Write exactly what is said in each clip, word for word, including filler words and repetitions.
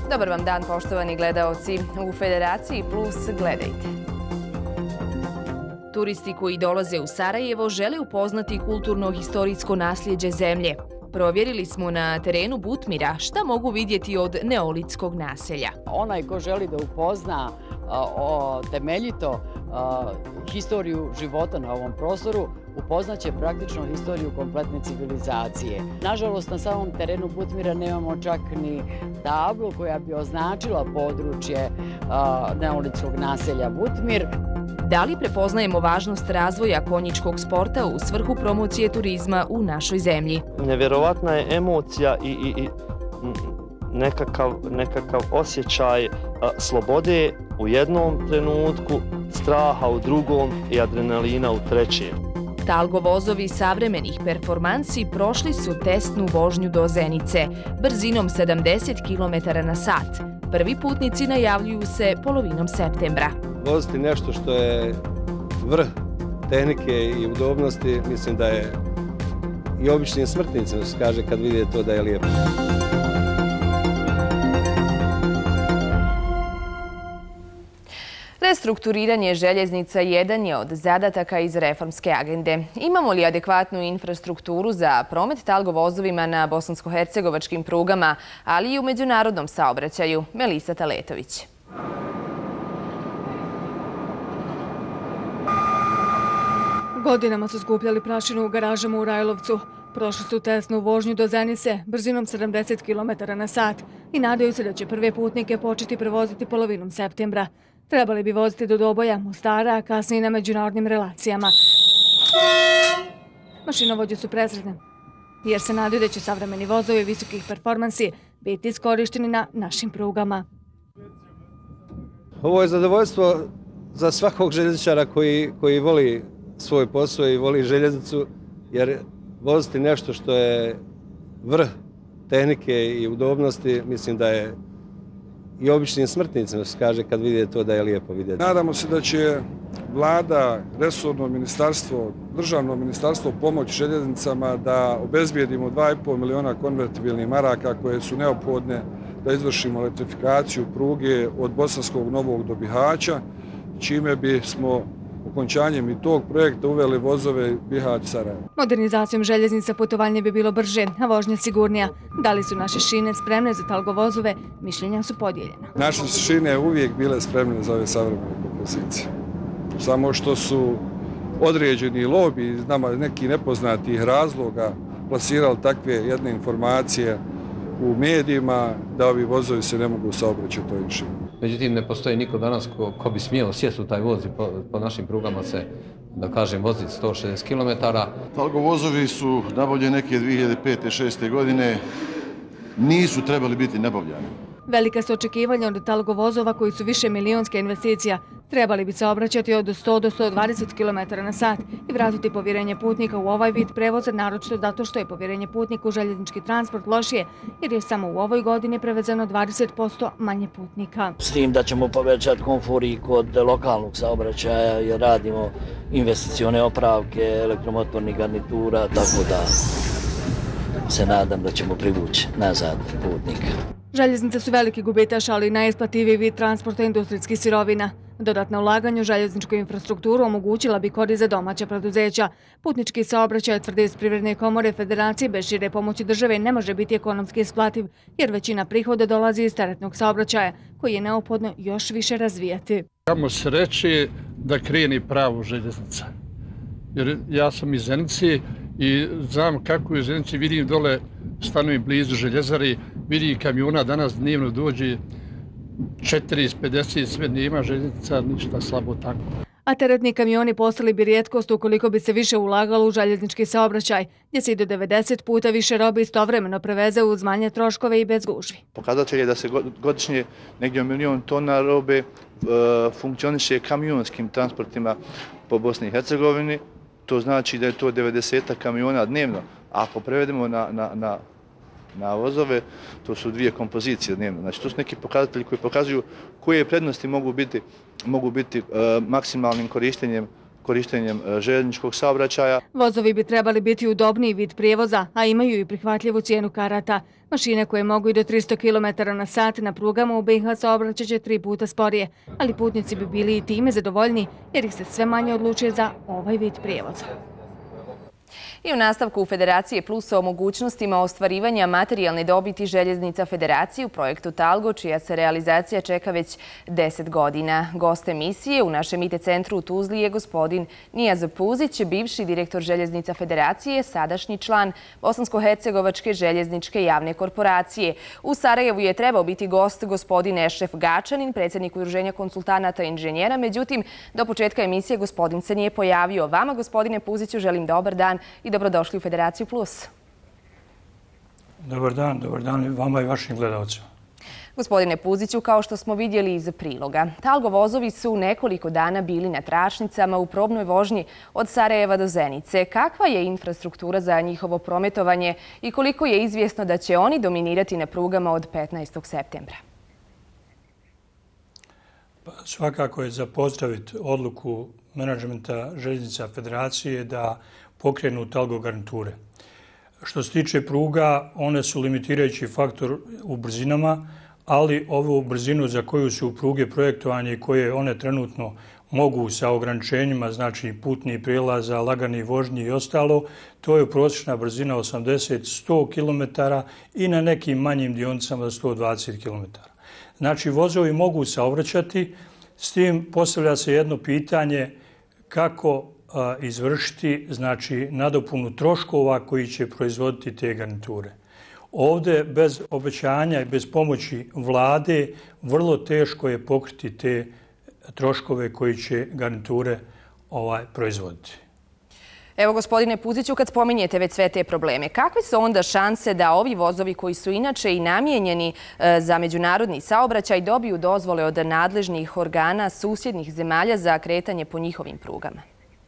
Dobar vam dan, poštovani gledaoci. U Federaciji Plus gledajte. Turisti koji dolaze u Sarajevo žele upoznati kulturno-historijsko nasljeđe zemlje. Provjerili smo na terenu Butmira šta mogu vidjeti od neolitskog naselja. Onaj ko želi da upozna o, temeljito a, historiju života na ovom prostoru, upoznaće praktično historiju kompletne civilizacije. Nažalost, na samom terenu Butmira nemamo čak ni tablu koja bi označila područje a, neolitskog naselja Butmir. Da li prepoznajemo važnost razvoja konjičkog sporta u svrhu promocije turizma u našoj zemlji? Nevjerovatna je emocija i, i, i nekakav, nekakav osjećaj a, slobode u jednom trenutku, straha u drugom i adrenalina u trećem. Talgo vozovi savremenih performansi prošli su testnu vožnju do Zenice, brzinom sedamdeset kilometara na sat. Prvi putnici najavljuju se polovinom septembra. Voziti nešto što je vrh tehnike i udobnosti, mislim da je i običnim smrtnicima se kaže kad vide to da je lijepo. Restrukturiranje željeznica jedan je od zadataka iz reformske agende. Imamo li adekvatnu infrastrukturu za promet talgo vozovima na bosansko-hercegovačkim prugama, ali i u međunarodnom saobraćaju? Melisa Taletović. Godinama su skupljali prašinu u garažama u Rajlovcu. Prošli su testnu vožnju do Zenice brzinom sedamdeset kilometara na sat i nadaju se da će prve putnike početi prevoziti polovinom septembra. Trebali bi voziti do Doboja, Mostara, a kasnije na međunarodnim relacijama. Mašinovođe su presretne, jer se nadaju da će savremeni vozovi visokih performansi biti iskorišteni na našim prugama. Ovo je zadovoljstvo za svakog željezničara koji, koji voli svoj posao i voli željeznicu, jer voziti nešto što je vrh tehnike i udobnosti, mislim da je i običnim smrtnicima se kaže kad vide to da je lijepo vidjeti. Nadamo se da će vlada, resorno ministarstvo, državno ministarstvo pomoći željeznicama da obezbijedimo dva i pol miliona konvertibilnih maraka koje su neophodne da izvršimo elektrifikaciju pruge od Bosanskog Novog do Bihaća, čime bismo okončanjem i tog projekta uveli vozove Bihać-Sarajevo. Modernizacijom željeznica putovanje bi bilo brže, a vožnja sigurnija. Da li su naše šine spremne za talgo vozove, mišljenja su podijeljena. Naše šine uvijek bile spremne za ove savremene kompozicije. Samo što su određeni lobi iz nama nekih nepoznatih razloga plasirali takve jedne informacije u medijima da ovi vozovi se ne mogu saobraćati ovim šinama. Međutim, ne postoji niko danas ko, ko bi smjelo sjesti u taj voz i po, po našim prugama se, da kažem, voziti sto šezdeset kilometara. Talgo vozovi su nabavljeni neke dvije hiljade pete do šeste godine, nisu trebali biti nabavljani. Velika su očekivanja od talgo vozova koji su više milionska investicija. Trebali bi se obraćati od sto do sto dvadeset kilometara na sat i vratiti povjerenje putnika u ovaj vid prevoza, naročito zato što je povjerenje putnika u željeznički transport lošije, jer je samo u ovoj godini prevezeno dvadeset posto manje putnika. S tim da ćemo povećati komfor i kod lokalnog saobraćaja jer radimo investicione opravke, elektromotornih garnitura, tako da se nadam da ćemo privući nazad putnika. Željeznice su veliki gubitaš, ali i najisplativiji vid transporta industrijskih sirovina. Dodatna ulaganja u željezničku infrastrukturu omogućila bi korist za domaća preduzeća. Putnički saobraćaj, tvrde iz Privredne komore Federacije, bez šire pomoći države ne može biti ekonomski isplativ, jer većina prihoda dolazi iz teretnog saobraćaja, koji je neophodno još više razvijati. Kamo se reći da kreni pravo željeznica. Jer ja sam iz Zenice i znam kako je u Zenici, vidim dole, stanujem blizu željezari, vidim kamiona danas dnevno dođe četrdeset pedeset, sve nema željeznica, ništa slabo tako. A teretni kamioni postali bi rijetkost ukoliko bi se više ulagalo u željeznički saobraćaj, gdje se i do devedeset puta više robe istovremeno preveze uz manje troškove i bez gužvi. Pokazatelj je da se godišnje negdje milion tona robe funkcioniše kamionskim transportima po Bosni i Hercegovini. To znači da je to devedeset kamiona dnevno. Ako prevedemo na, na, na, na vozove, to su dvije kompozicije dnevno. Znači, to su neki pokazatelji koji pokazuju koje prednosti mogu biti, mogu biti uh, maksimalnim korištenjem korištenjem željezničkog saobraćaja. Vozovi bi trebali biti udobniji vid prijevoza, a imaju i prihvatljivu cijenu karata. Mašine koje mogu i do tristo kilometara na sat na prugama u B i H saobraćat će tri puta sporije, ali putnici bi bili i time zadovoljni jer ih se sve manje odlučuje za ovaj vid prijevoza. I u nastavku Federacije Plus o mogućnostima ostvarivanja materijalne dobiti željeznica Federacije u projektu Talgo, čija se realizacija čeka već deset godina. Gost emisije u našem I T centru u Tuzli je gospodin Nijaz Puzić, bivši direktor željeznica Federacije, sadašnji član Bosansko-hercegovačke željezničke javne korporacije. U Sarajevu je trebao biti gost gospodin Ešref Gačanin, predsjednik Udruženja konsultanata i inženjera. Međutim, do početka emisije gospodin se nije pojavio. Vama, gospodine Puziću, želim dobar dan i dobrodošli u Federaciju Plus. Dobar dan, dobar dan vama i vašim gledalcima. Gospodine Puziću, kao što smo vidjeli iz priloga, Talgo vozovi su nekoliko dana bili na tračnicama u probnoj vožnji od Sarajeva do Zenice. Kakva je infrastruktura za njihovo prometovanje i koliko je izvjesno da će oni dominirati na prugama od petnaestog septembra? Pa, svakako je za pozdraviti odluku menadžmenta željeznica Federacije da pokrenu Talgo garniture. Što se tiče pruga, one su limitirajući faktor u brzinama, ali ovu brzinu za koju su pruge projektovanje i koje one trenutno mogu sa ograničenjima, znači putnih prijelaza, lagani vožnji i ostalo, to je prosječna brzina osamdeset do sto kilometara i na nekim manjim dionicama do sto dvadeset kilometara. Znači, vozovi mogu saobraćati, s tim postavlja se jedno pitanje kako izvršiti, znači, nadopunu troškova koji će proizvoditi te garniture. Ovdje bez obećanja i bez pomoći vlade vrlo teško je pokriti te troškove koji će garniture ovaj, proizvoditi. Evo, gospodine Puziću, kad spominjete već sve te probleme, kakve su onda šanse da ovi vozovi koji su inače i namijenjeni za međunarodni saobraćaj dobiju dozvole od nadležnih organa susjednih zemalja za kretanje po njihovim prugama?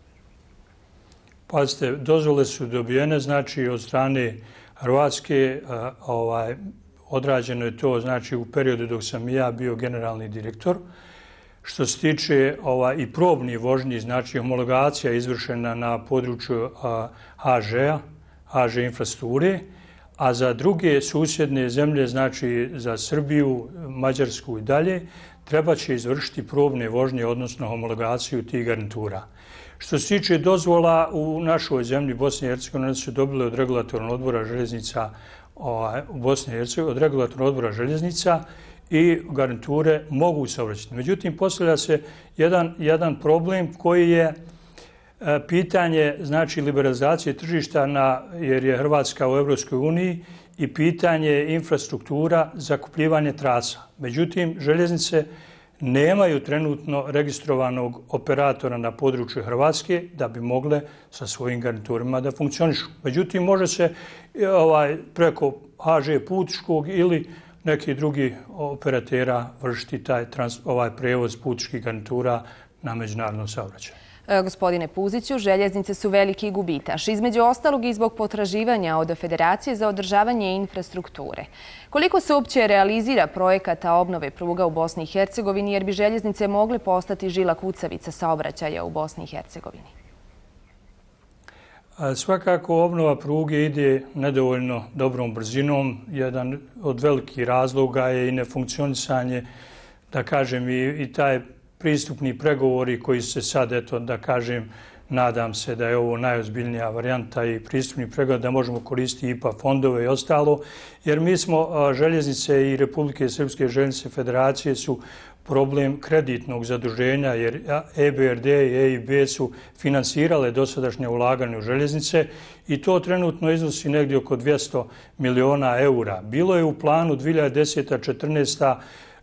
Pazite, dozvole su dobijene, znači od strane Hrvatske, ovaj, odrađeno je to znači u periodu dok sam i ja bio generalni direktor. Što se tiče ovaj, i probni vožnji, znači homologacija izvršena na području H Ž-a, H Ž infrastrukture, a za druge susjedne zemlje, znači za Srbiju, Mađarsku i dalje, treba će izvršiti probne vožnje, odnosno homologaciju tih garnitura. Što se tiče dozvola u našoj zemlji Bosni i Hercegovini, su dobile od regulatornog odbora željeznica u Bosni i Hercegovini, od regulatornog odbora željeznica i garniture mogu saobraćati. Međutim, postavlja se jedan, jedan problem koji je pitanje znači liberalizacije tržišta na, jer je Hrvatska u Evropskoj uniji i pitanje infrastruktura zakupljivanje trasa. Međutim, željeznice nemaju trenutno registrovanog operatora na području Hrvatske da bi mogle sa svojim garniturima da funkcionišu. Međutim, može se ovaj, preko H Ž putničkog ili neki drugi operatera vršiti taj trans, ovaj prevoz putničkih garnitura na međunarodnom saobraćaju. Gospodine Puziću, željeznice su veliki gubitaš, između ostalog i zbog potraživanja od Federacije za održavanje infrastrukture. Koliko se uopće realizira projekata obnove pruga u Bosni i Hercegovini, jer bi željeznice mogle postati žila kucavica saobraćaja u Bosni i Hercegovini? Svakako obnova pruge ide nedovoljno dobrom brzinom. Jedan od velikih razloga je i nefunkcionisanje, da kažem, i, i taj pristupni pregovori koji se sad, eto, da kažem, nadam se da je ovo najozbiljnija varijanta i pristupni pregovor da možemo koristiti I P A fondove i ostalo, jer mi smo željeznice i Republike Srpske željeznice Federacije su problem kreditnog zaduženja, jer E B R D i E I B su finansirale dosadašnje ulaganje u željeznice i to trenutno iznosi negdje oko dvjesto miliona eura. Bilo je u planu dvije hiljade deseta do četrnaeste.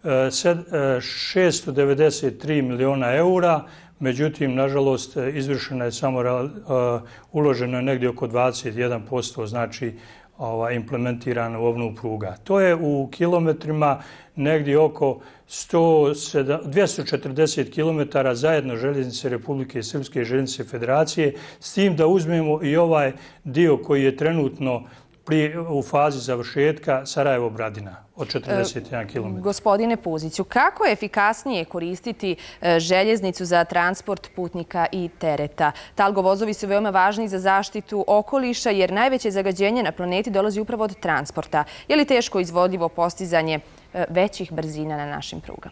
šesto devedeset tri miliona eura, međutim, nažalost, izvršeno je samo, uloženo je negdje oko dvadeset jedan posto, znači implementirano u obnovu pruga. To je u kilometrima negdje oko dvjesto četrdeset kilometara zajedno željeznice Republike Srpske i željeznice Federacije, s tim da uzmemo i ovaj dio koji je trenutno u fazi završetka Sarajevo-Bradina od četrdeset jedan kilometar. Gospodine Puziću, kako je efikasnije koristiti željeznicu za transport putnika i tereta? Talgo vozovi su veoma važni za zaštitu okoliša jer najveće zagađenje na planeti dolazi upravo od transporta. Je li teško izvodljivo postizanje većih brzina na našim prugama?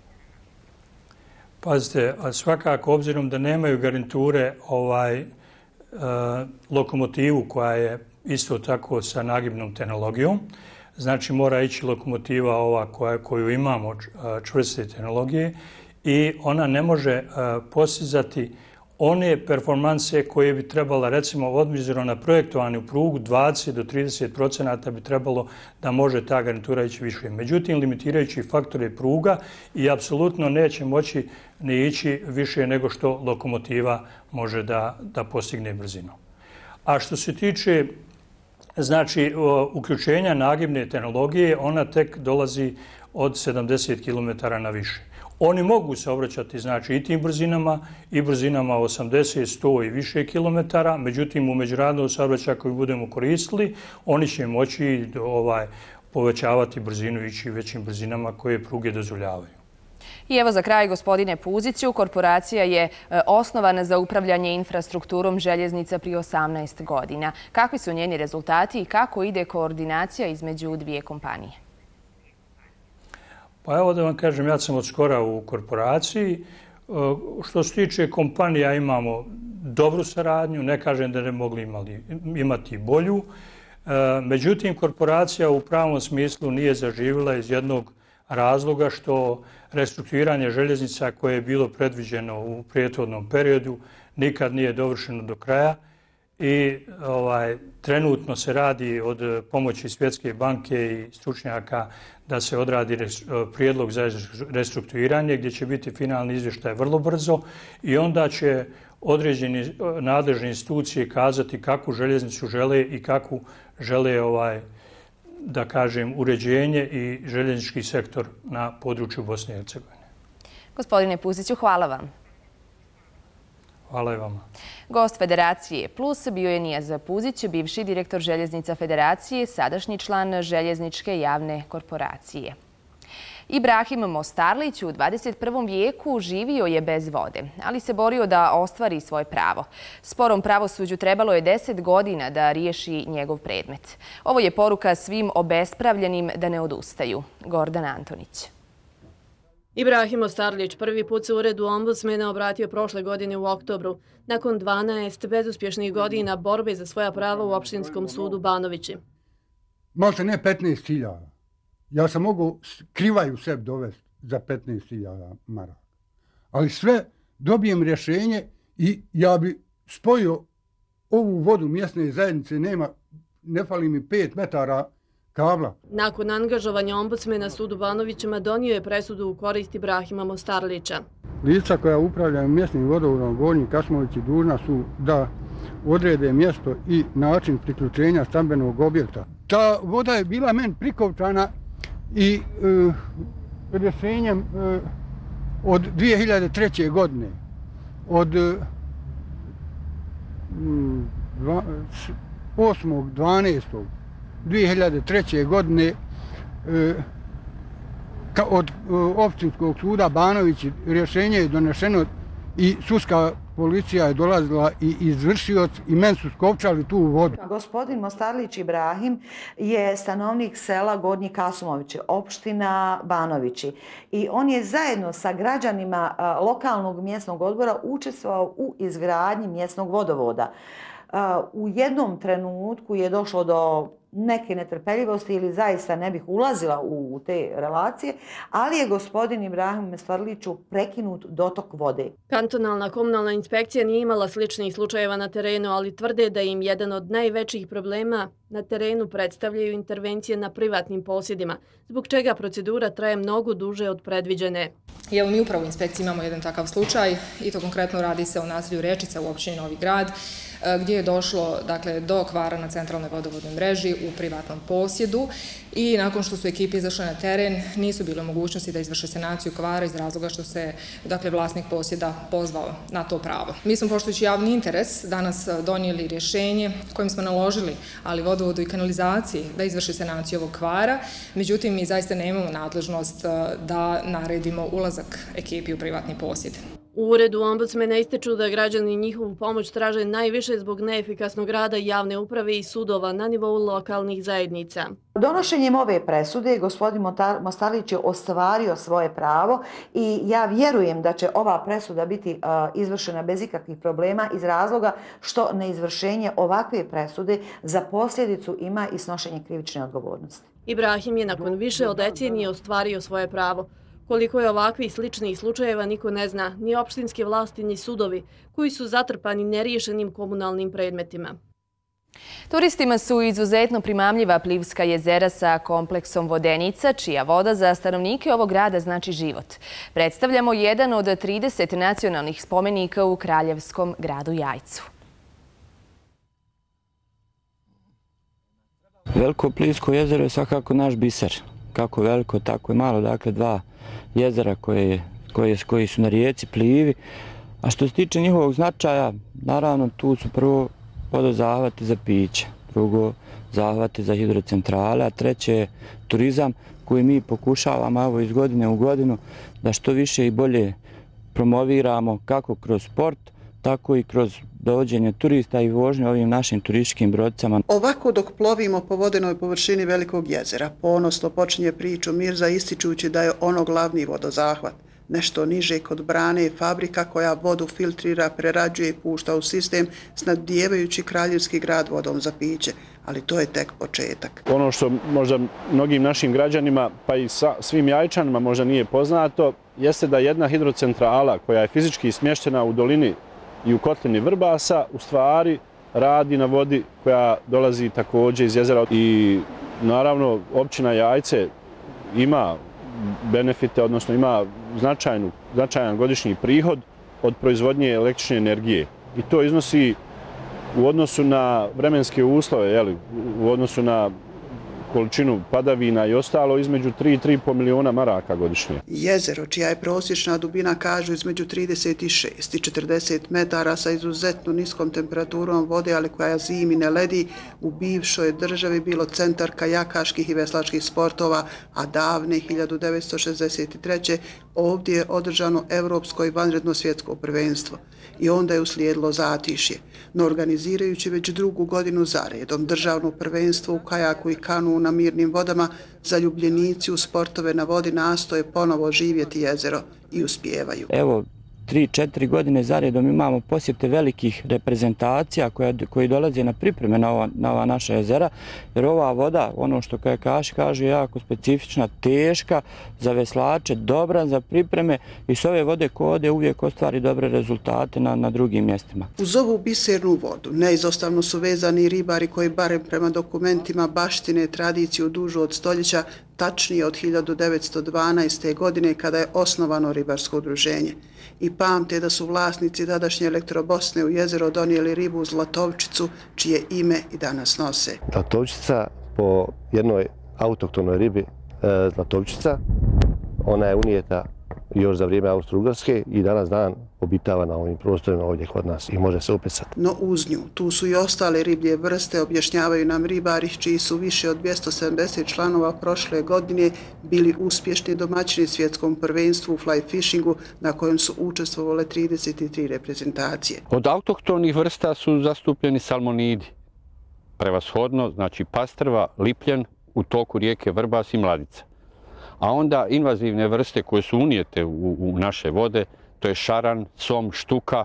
Pazite, svakako obzirom da nemaju garniture ovaj, lokomotivu koja je isto tako sa nagibnom tehnologijom. Znači mora ići lokomotiva ova koja, koju imamo čvrste tehnologije i ona ne može postizati one performanse koje bi trebala, recimo, obzirom na projektovanu prugu, dvadeset do trideset procenata bi trebalo da može ta garnitura ići više. Međutim, limitirajući faktor je pruga i apsolutno neće moći ni ići više nego što lokomotiva može da, da postigne brzinu. A što se tiče znači, uključenja nagibne tehnologije, ona tek dolazi od sedamdeset kilometara na više. Oni mogu se obraćati znači, i tim brzinama, i brzinama osamdeset, sto i više kilometara, međutim u međunarodnom saobraćaju koji budemo koristili, oni će moći ovaj, povećavati brzinu i ići većim brzinama koje pruge dozvoljavaju. I evo za kraj, gospodine Puziću, korporacija je osnovana za upravljanje infrastrukturom željeznica prije osamnaest godina. Kakvi su njeni rezultati i kako ide koordinacija između dvije kompanije? Pa evo da vam kažem, ja sam od skora u korporaciji. Što se tiče kompanija, imamo dobru saradnju, ne kažem da ne mogli imali, imati bolju. Međutim, korporacija u pravom smislu nije zaživjela iz jednog razloga što restrukturiranje željeznica koje je bilo predviđeno u prethodnom periodu nikad nije dovršeno do kraja i ovaj, trenutno se radi od pomoći Svjetske banke i stručnjaka da se odradi prijedlog za restrukturiranje gdje će biti finalni izvještaj vrlo brzo i onda će određeni nadležne institucije kazati kakvu željeznicu žele i kakvu žele ovaj, da kažem, uređenje i željeznički sektor na području Bosne i Hercegovine. Gospodine Puziću, hvala vam. Hvala i vama. Gost Federacije Plus bio je Nijaz Puzić, bivši direktor Željeznica Federacije, sadašnji član Željezničke javne korporacije. Ibrahim Mostarlić u dvadeset prvom vijeku živio je bez vode, ali se borio da ostvari svoje pravo. Sporom pravosuđu trebalo je deset godina da riješi njegov predmet. Ovo je poruka svim obespravljenim da ne odustaju. Gordana Antonić. Ibrahim Mostarlić prvi put se u uredu ombudsmena obratio prošle godine u oktobru, nakon dvanaest bezuspješnih godina borbe za svoja prava u opštinskom sudu Banovići. Možda ne petnaest hiljada. Ja sam mogu krivaju sebi dovesti za petnaest hiljada maraka. Ali sve dobijem rješenje i ja bi spojio ovu vodu mjesne zajednice, nema, ne fali mi pet metara kabla. Nakon angažovanja ombudsmena sudu Banovićima donio je presudu u korist Ibrahima Mostarlića. Lica koja upravljaju mjesnim vodovodom Gornji Kašmovići dužna su da odrede mjesto i način priključenja stambenog objekta. Ta voda je bila meni prikovčana i uh, rješenjem uh, od dvije hiljade treće. godine, od uh, osmog dvanaestog dvije hiljade treće. godine uh, ka, od uh, općinskog suda Banovići rješenje je donešeno i sudska policija je dolazila i izvršioc i meni su skopčali tu vodu. Gospodin Mostarlić Ibrahim je stanovnik sela Gornji Kasumovići, opština Banovići. I on je zajedno sa građanima lokalnog mjesnog odbora učestvovao u izgradnji mjesnog vodovoda. U jednom trenutku je došlo do neke netrpeljivosti ili zaista ne bih ulazila u te relacije, ali je gospodin Ibrahim Mostarliću prekinut dotok vode. Kantonalna komunalna inspekcija nije imala sličnih slučajeva na terenu, ali tvrde da im jedan od najvećih problema na terenu predstavljaju intervencije na privatnim posjedima, zbog čega procedura traje mnogo duže od predviđene. I evo mi upravo u inspekciji imamo jedan takav slučaj i to konkretno radi se o naselju Rečica u općini Novi Grad, gdje je došlo dakle, do kvara na centralnoj vodovodnoj mreži u privatnom posjedu i nakon što su ekipe izašle na teren nisu bile mogućnosti da izvrše sanaciju kvara iz razloga što se dakle, vlasnik posjeda pozvao na to pravo. Mi smo, poštujući javni interes, danas donijeli rješenje kojim smo naložili ali vodovodu i kanalizaciji da izvrši sanaciju ovog kvara. Međutim, mi zaista nemamo nadležnost da naredimo ulazak ekipi u privatni posjed. U uredu ombudsmena ističu da građani njihovu pomoć traže najviše zbog neefikasnog rada javne uprave i sudova na nivou lokalnih zajednica. Donošenjem ove presude gospodin Mostalić je ostvario svoje pravo i ja vjerujem da će ova presuda biti izvršena bez ikakvih problema iz razloga što neizvršenje ovakve presude za posljedicu ima i snošenje krivične odgovornosti. Ibrahim je nakon više od decenije ostvario svoje pravo. Koliko je ovakvih sličnih slučajeva niko ne zna, ni opštinske vlasti ni sudovi, koji su zatrpani neriješenim komunalnim predmetima. Turistima su izuzetno primamljiva Plivska jezera sa kompleksom Vodenica, čija voda za stanovnike ovog grada znači život. Predstavljamo jedan od trideset nacionalnih spomenika u kraljevskom gradu Jajcu. Veliko Plivsko jezero je svakako naš biser. Kako veliko, tako i malo, dakle dva jezera koje, koje, koji su na rijeci Plivi. A što se tiče njihovog značaja, naravno tu su prvo vodozahvati za piće, drugo zahvati za hidrocentrale, a treće je turizam koji mi pokušavamo evo, iz godine u godinu da što više i bolje promoviramo kako kroz sport, tako i kroz dovođenje turista i vožnje ovim našim turističkim brodicama. Ovako dok plovimo po vodenoj površini Velikog jezera, ponosno počinje priču Mirza ističući da je ono glavni vodozahvat. Nešto niže kod brane je fabrika koja vodu filtrira, prerađuje i pušta u sistem, snabdijevajući kraljevski grad vodom za piće. Ali to je tek početak. Ono što možda mnogim našim građanima, pa i svim Jajčanima možda nije poznato, jeste da jedna hidrocentrala koja je fizički smještena u dolini i u kotlini Vrbasa, u stvari radi na vodi koja dolazi također iz jezera. I naravno, općina Jajce ima benefite, odnosno ima značajnu, značajan godišnji prihod od proizvodnje električne energije. I to iznosi u odnosu na vremenske uslove, jeli, u odnosu na količinu padavina i ostalo između tri i tri i pol miliona maraka godišnje. Jezero, čija je prosječna dubina, kažu, između trideset šest i četrdeset metara sa izuzetno niskom temperaturom vode, ali koja zimi ne ledi, u bivšoj državi bilo centar kajakaških i veslačkih sportova, a davne hiljadu devetsto šezdeset treće ovdje je održano evropsko i vanredno svjetsko prvenstvo. I onda je uslijedilo zatišje. No organizirajući već drugu godinu zaredom državno prvenstvo u kajaku i kanu na mirnim vodama, zaljubljenici u sportove na vodi nastoje ponovo živjeti jezero i uspijevaju. Evo, tri, četiri godine zaredom imamo posjete velikih reprezentacija koji dolaze na pripreme na ova, na ova naša jezera, jer ova voda, ono što kajakaši kažu, je jako specifična, teška za veslače, dobra za pripreme i s ove vode ko ode uvijek ostvari dobre rezultate na, na drugim mjestima. Uz ovu bisernu vodu neizostavno su vezani ribari koji barem prema dokumentima baštine tradiciju dužu od stoljeća, tačnije od hiljadu devetsto dvanaeste. godine kada je osnovano ribarsko udruženje. I pamte da su vlasnici tadašnje Elektrobosne u jezero donijeli ribu Zlatovčicu, čije ime i danas nose. Zlatovčica po jednoj autoktonoj ribi Zlatovčica, ona je unijeta još za vrijeme Austro-Ugarske i danas dan obitava na ovim prostorima ovdje kod nas i može se upisati. No uz nju, tu su i ostale riblje vrste, objašnjavaju nam ribari, čiji su više od dvjesto sedamdeset članova prošle godine bili uspješni domaćini svjetskom prvenstvu u fly fishingu, na kojem su učestvovale trideset tri reprezentacije. Od autohtonih vrsta su zastupljeni salmonidi. Prevashodno, znači pastrva, lipljen u toku rijeke Vrbas i Mladica. A onda invazivne vrste koje su unijete u, u naše vode, to je šaran, som, štuka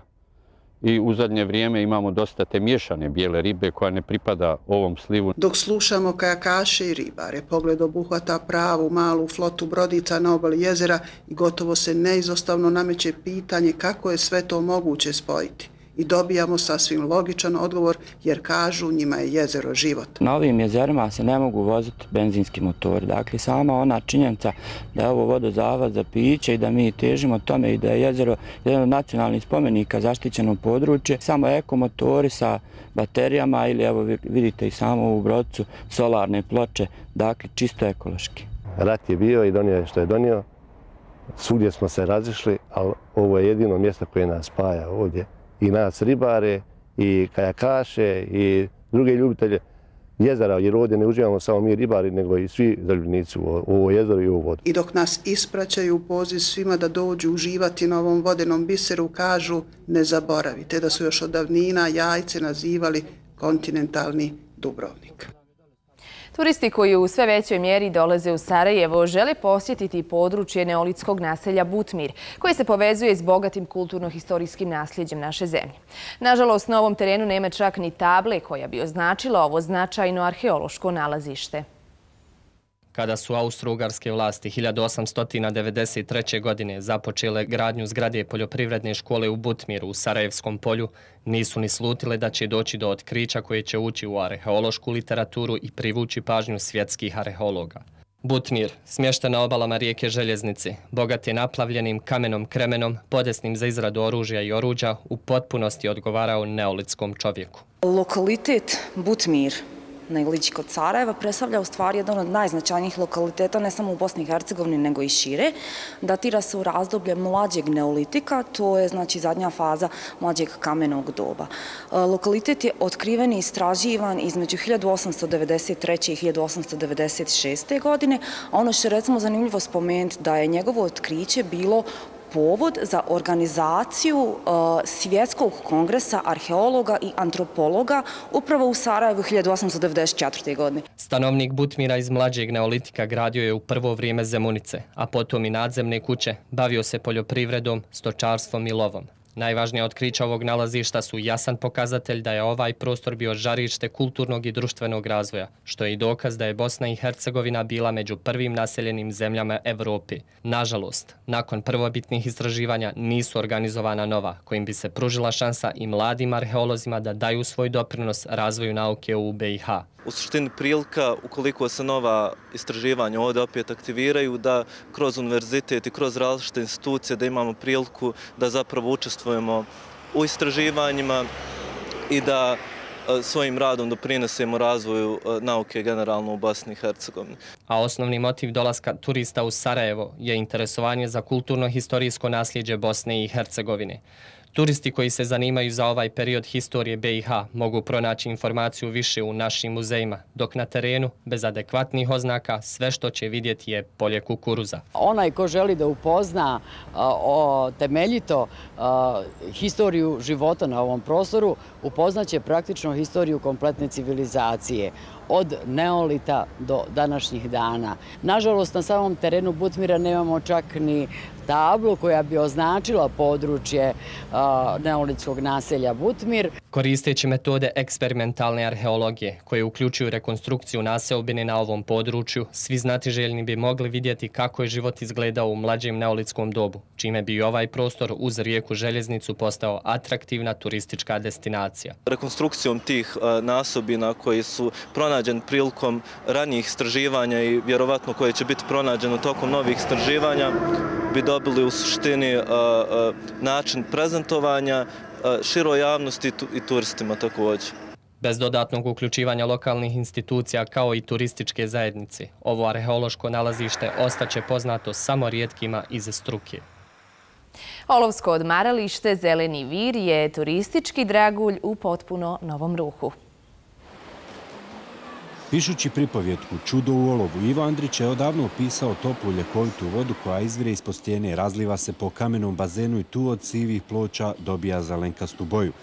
i u zadnje vrijeme imamo dosta te miješane bijele ribe koja ne pripada ovom slivu. Dok slušamo kajakaše i ribare, pogled obuhvata pravu malu flotu brodica na obali jezera i gotovo se neizostavno nameće pitanje kako je sve to moguće spojiti. I dobijamo sasvim logičan odgovor jer kažu njima je jezero život. Na ovim jezerima se ne mogu voziti benzinski motori. Dakle, sama ona činjenica da je ovo vodozahvat za piće i da mi težimo tome i da je jezero jedan od nacionalnih spomenika zaštićeno područje. Samo ekomotori sa baterijama ili evo vidite i samo u brodicu solarne ploče, dakle čisto ekološki. Rat je bio i donio je što je donio. Svugdje smo se razišli, ali ovo je jedino mjesto koje nas spaja ovdje. I nas ribare, i kajakaše, i druge ljubitelje jezera, jer ovdje ne uživamo samo mi ribari, nego i svi zaljubljenici u ovo jezero i u ovu vodu. I dok nas ispraćaju poziv svima da dođu uživati na ovom vodenom biseru, kažu ne zaboravite da su još od davnina Jajce nazivali kontinentalni Dubrovnik. Turisti koji u sve većoj mjeri dolaze u Sarajevo žele posjetiti područje neolitskog naselja Butmir, koje se povezuje s bogatim kulturno-historijskim nasljeđem naše zemlje. Nažalost, na ovom terenu nema čak ni table koja bi označila ovo značajno arheološko nalazište. Kada su austro-ugarske vlasti hiljadu osamsto devedeset treće. godine započele gradnju zgrade poljoprivredne škole u Butmiru u Sarajevskom polju, nisu ni slutile da će doći do otkrića koje će ući u arheološku literaturu i privući pažnju svjetskih arheologa. Butmir, smješten na obalama rijeke Željeznice, bogat je naplavljenim kamenom kremenom, podesnim za izradu oružja i oruđa, u potpunosti odgovarao neolitskom čovjeku. Lokalitet Butmir na Ilići kod Sarajeva predstavlja u stvari jedan od najznačajnijih lokaliteta ne samo u Bosni i Hercegovini nego i šire. Datira se u razdoblje mlađeg neolitika, to je znači zadnja faza mlađeg kamenog doba. Lokalitet je otkriven i istraživan između hiljadu osamsto devedeset treće. i hiljadu osamsto devedeset šeste. godine, a ono što je recimo zanimljivo spomenuti da je njegovo otkriće bilo povod za organizaciju uh, svjetskog kongresa arheologa i antropologa upravo u Sarajevu hiljadu osamsto devedeset četvrte. godine. Stanovnik Butmira iz mlađeg neolitika gradio je u prvo vrijeme zemunice, a potom i nadzemne kuće, bavio se poljoprivredom, stočarstvom i lovom. Najvažnija otkrića ovog nalazišta su jasan pokazatelj da je ovaj prostor bio žarište kulturnog i društvenog razvoja, što je i dokaz da je Bosna i Hercegovina bila među prvim naseljenim zemljama Evrope. Nažalost, nakon prvobitnih istraživanja nisu organizovana nova, kojim bi se pružila šansa i mladim arheolozima da daju svoj doprinos razvoju nauke u B i H. U suštini prilika, ukoliko se nova istraživanja ovdje opet aktiviraju, da kroz univerzitet i kroz različite institucije da imamo priliku da zapravo učestvujemo u istraživanjima i da svojim radom doprinesemo razvoju nauke generalno u Bosni i Hercegovini. A osnovni motiv dolaska turista u Sarajevo je interesovanje za kulturno-historijsko nasljeđe Bosne i Hercegovine. Turisti koji se zanimaju za ovaj period historije B i H mogu pronaći informaciju više u našim muzejima, dok na terenu, bez adekvatnih oznaka, sve što će vidjeti je polje kukuruza. Onaj ko želi da upozna o, temeljito a, historiju života na ovom prostoru, upoznaće praktično historiju kompletne civilizacije, od neolita do današnjih dana. Nažalost, na samom terenu Butmira nemamo čak ni tablu koja bi označila područje a, neolitskog naselja Butmir. Koristeći metode eksperimentalne arheologije, koje uključuju rekonstrukciju naseobine na ovom području, svi znatiželjni bi mogli vidjeti kako je život izgledao u mlađem neolitskom dobu, čime bi i ovaj prostor uz rijeku Željeznicu postao atraktivna turistička destinacija. Rekonstrukcijom tih uh, nasobina koji su pronađeni prilikom ranijih istraživanja i vjerovatno koje će biti pronađeno tokom novih istraživanja, bi dobili u suštini uh, uh, način prezentovanja široj javnosti i turistima također. Bez dodatnog uključivanja lokalnih institucija kao i turističke zajednice, ovo arheološko nalazište ostaće poznato samo rijetkima iz struke. Olovsko odmaralište Zeleni vir je turistički dragulj u potpuno novom ruhu. Pišući pripovjetku Čudo u olovu, Ivo Andrić je odavno opisao toplu ljekovitu vodu koja izvire ispod stijene, razliva se po kamenom bazenu i tu od sivih ploča dobija zelenkastu boju.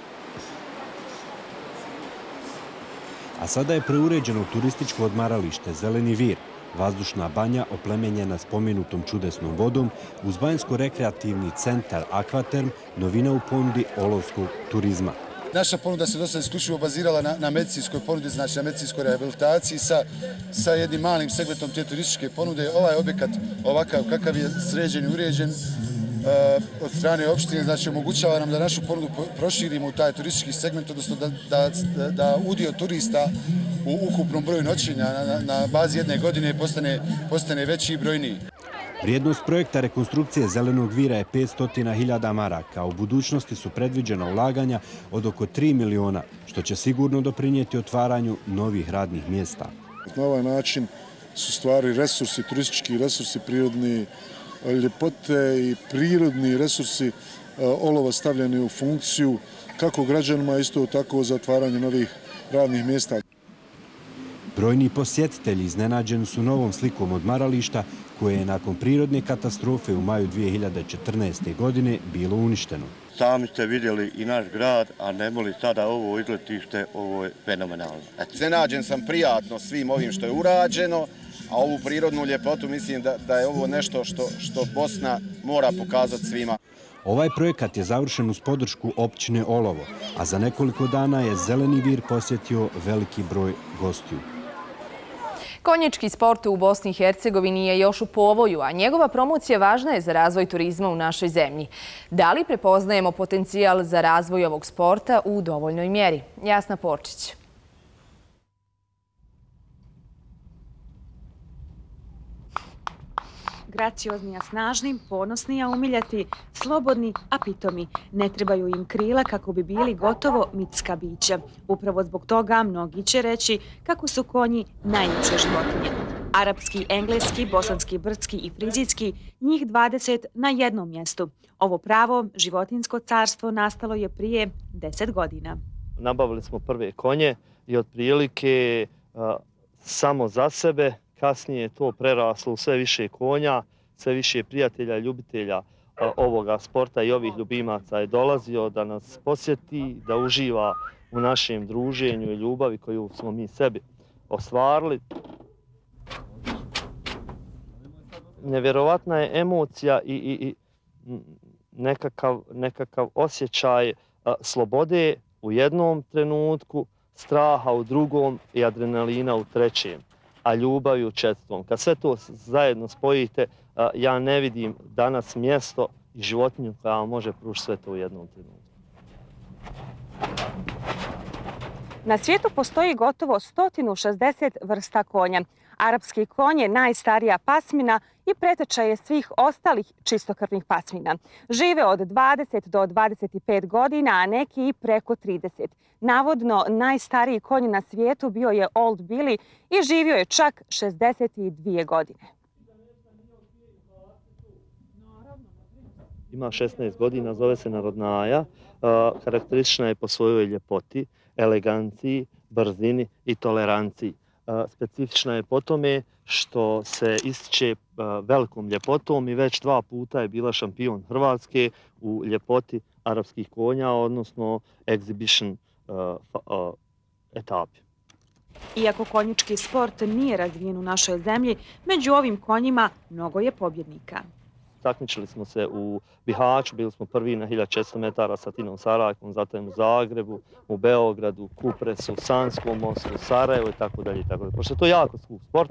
A sada je preuređeno turističko odmaralište Zeleni vir, vazdušna banja oplemenjena spomenutom čudesnom vodom, uz banjsko-rekreativni centar Akvaterm, novina u ponudi olovskog turizma. Naša ponuda se dosta isključivo bazirala na, na medicinskoj ponudi, znači na medicinskoj rehabilitaciji sa, sa jednim malim segmentom te turističke ponude. Ovaj objekat, ovakav kakav je sređen i uređen uh, od strane opštine, znači omogućava nam da našu ponudu proširimo u taj turistički segment, odnosno da, da, da udio turista u ukupnom broju noćenja na, na bazi jedne godine postane, postane veći i brojniji. Vrijednost projekta rekonstrukcije Zelenog vira je petsto hiljada maraka, a u budućnosti su predviđena ulaganja od oko tri miliona, što će sigurno doprinijeti otvaranju novih radnih mjesta. Na ovaj način su stvari resursi, turistički resursi, prirodni ljepote i prirodni resursi olova stavljeni u funkciju kako građanima, isto tako za otvaranje novih radnih mjesta. Brojni posjetitelji iznenađeni su novom slikom odmarališta koje je nakon prirodne katastrofe u maju dvije hiljade četrnaeste. godine bilo uništeno. Sami ste vidjeli i naš grad, a ne moli sada ovo izletište, ovo je fenomenalno. Iznenađen sam prijatno svim ovim što je urađeno, a ovu prirodnu ljepotu mislim da, da je ovo nešto što, što Bosna mora pokazati svima. Ovaj projekat je završen uz podršku općine Olovo, a za nekoliko dana je Zeleni vir posjetio veliki broj gostiju. Konjički sport u Bosni i Hercegovini je još u povoju, a njegova promocija važna je za razvoj turizma u našoj zemlji. Da li prepoznajemo potencijal za razvoj ovog sporta u dovoljnoj mjeri? Jasna Porčić. Graciozni, a snažni, ponosni, a umiljati, slobodni, a pitomi. Ne trebaju im krila kako bi bili gotovo mitska bića. Upravo zbog toga mnogi će reći kako su konji najljepše životinje. Arapski, engleski, bosanski, brdski i frizijski, njih dvadeset na jednom mjestu. Ovo pravo životinjsko carstvo nastalo je prije deset godina. Nabavili smo prve konje i otprilike a, samo za sebe. Kasnije je to preraslo u sve više konja, sve više prijatelja i ljubitelja ovoga sporta i ovih ljubimaca je dolazio da nas posjeti, da uživa u našem druženju i ljubavi koju smo mi sebi ostvarili. Nevjerovatna je emocija i, i, i nekakav, nekakav osjećaj slobode u jednom trenutku, straha u drugom i adrenalina u trećem, a ljubavi u četvrtom. Kad sve to zajedno spojite, ja ne vidim danas mjesto i životinju koja vam može pružiti sve to u jednom trenutku. Na svijetu postoji gotovo sto šezdeset vrsta konja. Arapski konj je najstarija pasmina i preteča je svih ostalih čistokrvnih pasmina. Žive od dvadeset do dvadeset pet godina, a neki i preko trideset. Navodno, najstariji konj na svijetu bio je Old Billy i živio je čak šezdeset dvije godine. Ima šesnaest godina, zove se Narodnaja. Karakteristična je po svojoj ljepoti, eleganciji, brzini i toleranciji. Specifična je po tome što se ističe velikom ljepotom i već dva puta je bila šampion Hrvatske u ljepoti arapskih konja, odnosno exhibition etapi. Iako konjički sport nije razvijen u našoj zemlji, među ovim konjima mnogo je pobjednika. Takmičili smo se u Bihaću, bili smo prvi na hiljadu četiristo metara sa Tinom Sarajkom, zatim u Zagrebu, u Beogradu, Kupresu, Sanskom mostu, Sarajevo i tako dalje. Pošto je to jako skup sport,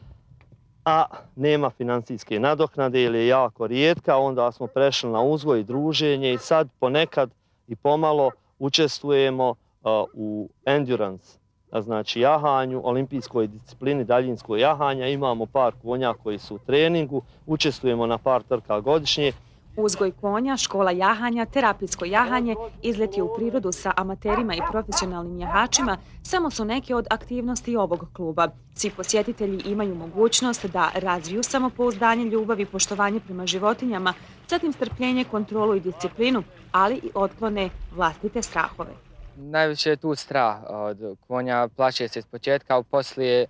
a nema financijske nadoknade ili je jako rijetka, onda smo prešli na uzgoj i druženje i sad ponekad i pomalo učestvujemo u endurance, znači jahanju, olimpijskoj disciplini daljinskoj jahanja. Imamo par konja koji su u treningu, učestvujemo na par trka godišnje. Uzgoj konja, škola jahanja, terapijsko jahanje, izleti u prirodu sa amaterima i profesionalnim jahačima samo su neke od aktivnosti ovog kluba. Svi posjetitelji imaju mogućnost da razviju samopouzdanje, ljubav i poštovanje prema životinjama, zatim strpljenje, kontrolu i disciplinu, ali i otklone vlastite strahove. Najviše je tu strah od konja, plaše se iz početka, a poslije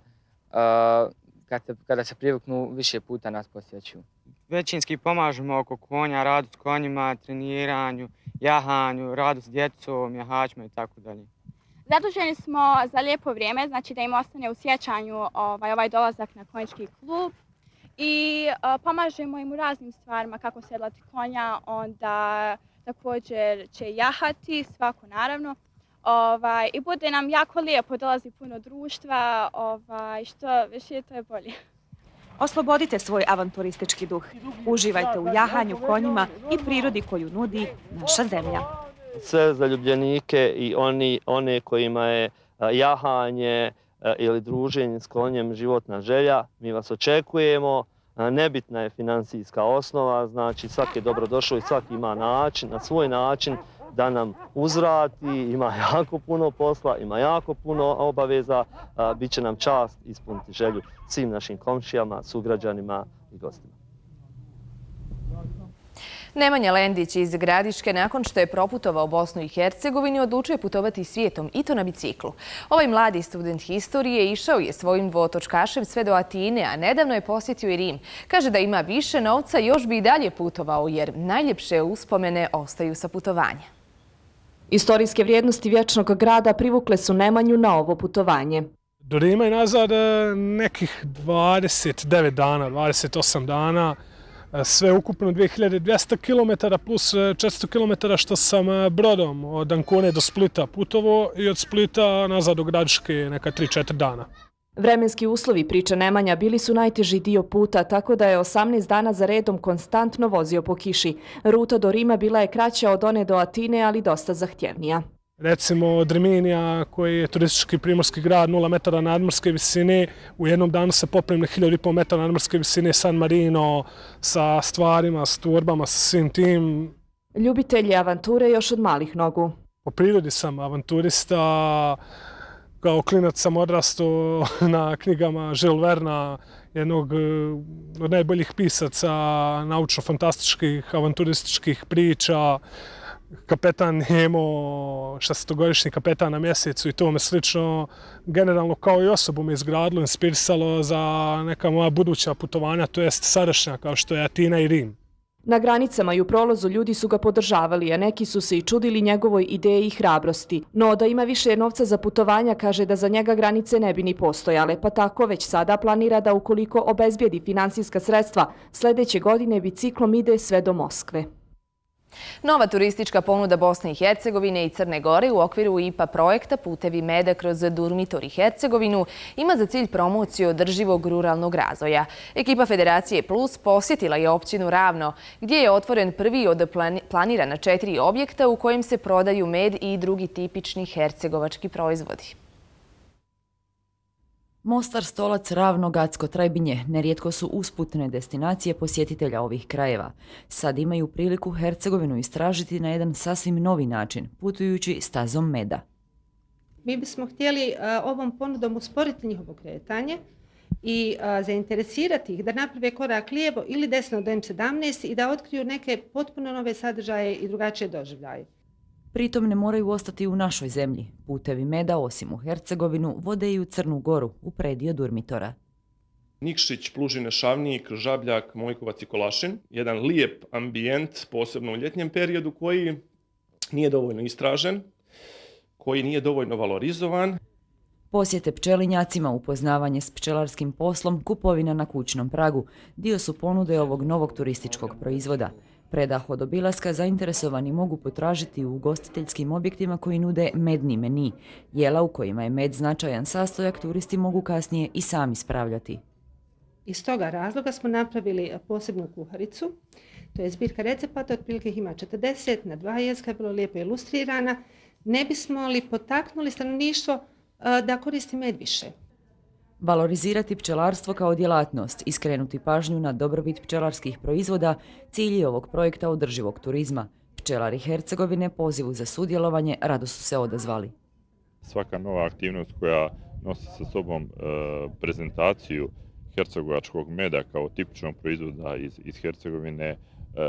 kada se priviknu više puta nas posjećuju. Većinski pomažemo oko konja, radu s konjima, treniranju, jahanju, radu s djecom, jahačima i tako dalje. Zaduženi smo za lijepo vrijeme, znači da im ostane u sjećanju ovaj, ovaj dolazak na konjički klub i uh, pomažemo im u raznim stvarima, kako sedlati konja, onda također će jahati, svako naravno. Ovaj, I bude nam jako lijepo, dolazi puno društva, ovaj, što više to je bolje. Oslobodite svoj avanturistički duh. Uživajte u jahanju, konjima i prirodi koju nudi naša zemlja. Sve zaljubljenike i oni, one kojima je jahanje ili druženje s konjem životna želja, mi vas očekujemo. Nebitna je financijska osnova, znači svaki je dobrodošao i svaki ima način, na svoj način da nam uzvrati, ima jako puno posla, ima jako puno obaveza, bit će nam čast ispuniti želju svim našim komšijama, sugrađanima i gostima. Nemanja Lendić iz Gradiške nakon što je proputovao Bosnu i Hercegovinu odlučio putovati svijetom i to na biciklu. Ovaj mladi student historije išao je svojim dvotočkašem sve do Atine, a nedavno je posjetio i Rim. Kaže da ima više novca, još bi i dalje putovao jer najljepše uspomene ostaju sa putovanja. Istorijske vrijednosti vječnog grada privukle su Nemanju na ovo putovanje. Do Rima i nazad nekih dvadeset devet dana, dvadeset osam dana, sve ukupno dvije hiljade dvjesto kilometara plus četiristo kilometara što sam brodom od Ancone do Splita putovao i od Splita nazad do Gradiške neka tri četiri dana. Vremenski uslovi, priča Nemanja, bili su najteži dio puta, tako da je osamnaest dana za redom konstantno vozio po kiši. Ruta do Rima bila je kraća od one do Atine, ali dosta zahtjevnija. Recimo od Riminija, koji je turistički primorski grad, nula metara nadmorske visine, u jednom danu se popnem na hiljadu i pol metara nadmorske visine, San Marino, sa stvarima, s turbama, sa svim tim. Ljubitelji avanture još od malih nogu. Po prirodi sam avanturista, kao klinac sam odrastao na knjigama Jules Verna, jednog od najboljih pisaca naučno-fantastičkih, avanturističkih priča. Kapetan Nemo, šestogodišnji kapetan na mjesecu i tome slično. Generalno kao i osobu me izgradilo, inspirisalo za neka moja buduća putovanja, to jest sadašnja kao što je Atina i Rim. Na granicama i u prolazu ljudi su ga podržavali, a neki su se i čudili njegovoj ideji i hrabrosti. No da ima više novca za putovanja, kaže da za njega granice ne bi ni postojale, pa tako već sada planira da ukoliko obezbijedi finansijska sredstva, sljedeće godine biciklom ide sve do Moskve. Nova turistička ponuda Bosne i Hercegovine i Crne Gore u okviru I P A projekta Putevi meda kroz Durmitor i Hercegovinu ima za cilj promociju održivog ruralnog razvoja. Ekipa Federacije Plus posjetila je općinu Ravno, gdje je otvoren prvi od planirana četiri objekta u kojem se prodaju med i drugi tipični hercegovački proizvodi. Mostar, Stolac, Ravno, Gacko, Trajbinje nerijetko su usputne destinacije posjetitelja ovih krajeva. Sad imaju priliku Hercegovinu istražiti na jedan sasvim novi način, putujući stazom meda. Mi bismo htjeli ovom ponudom usporiti njihovo kretanje i zainteresirati ih da naprave korak lijevo ili desno do M sedamnaest i da otkriju neke potpuno nove sadržaje i drugačije doživljaje. Pritom ne moraju ostati u našoj zemlji. Putevi meda, osim u Hercegovinu, vode i u Crnu Goru, u predio Durmitora. Nikšić, Plužine, Šavnik, Žabljak, Mojkovac i Kolašin. Jedan lijep ambijent, posebno u ljetnjem periodu, koji nije dovoljno istražen, koji nije dovoljno valorizovan. Posjete pčelinjacima, upoznavanje s pčelarskim poslom, kupovina na kućnom pragu, dio su ponude ovog novog turističkog proizvoda. Predah od obilaska zainteresovani mogu potražiti u ugostiteljskim objektima koji nude medni meni. Jela u kojima je med značajan sastojak turisti mogu kasnije i sami spravljati. Iz toga razloga smo napravili posebnu kuharicu. To je zbirka recepata, otprilike ih ima četrdeset, na dva jezika, bilo lijepo ilustrirana. Ne bismo li potaknuli stanovništvo da koristi med više? Valorizirati pčelarstvo kao djelatnost i skrenuti pažnju na dobrobit pčelarskih proizvoda cilj je ovog projekta održivog turizma. Pčelari Hercegovine pozivu za sudjelovanje rado su se odazvali. Svaka nova aktivnost koja nosi sa sobom e, prezentaciju hercegovačkog meda kao tipičnog proizvoda iz, iz Hercegovine e,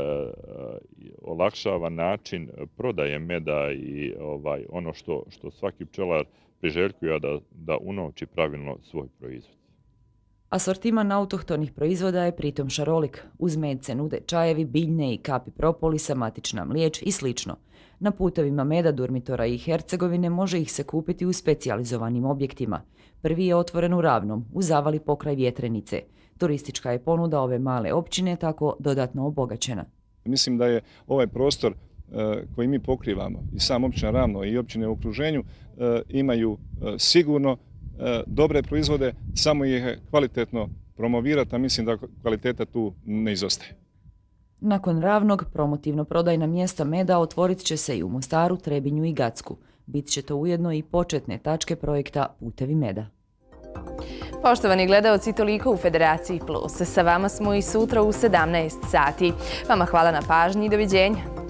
olakšava način prodaje meda i ovaj, ono što, što svaki pčelar priželjkuje da, da unovči pravilno svoj proizvod. Asortiman autohtonih proizvoda je pritom šarolik. Uz med se nude čajevi, biljne i kapi propolisa, matična mliječ i slično. Na putevima meda, Durmitora i Hercegovine može ih se kupiti u specijalizovanim objektima. Prvi je otvoren u Ravnom, u zavali pokraj Vjetrenice. Turistička je ponuda ove male općine tako dodatno obogaćena. Mislim da je ovaj prostor koji mi pokrivamo i sam općina Ravno i općine u okruženju imaju sigurno dobre proizvode, samo ih je kvalitetno promovirati, a mislim da kvaliteta tu ne izostaje. Nakon Ravnog, promotivno prodajna mjesta meda otvorit će se i u Mostaru, Trebinju i Gacku. Bit će to ujedno i početne tačke projekta Putevi meda. Poštovani gledaoci, toliko u Federaciji Plus. Sa vama smo i sutra u sedamnaest sati. Vama hvala na pažnji i doviđenja.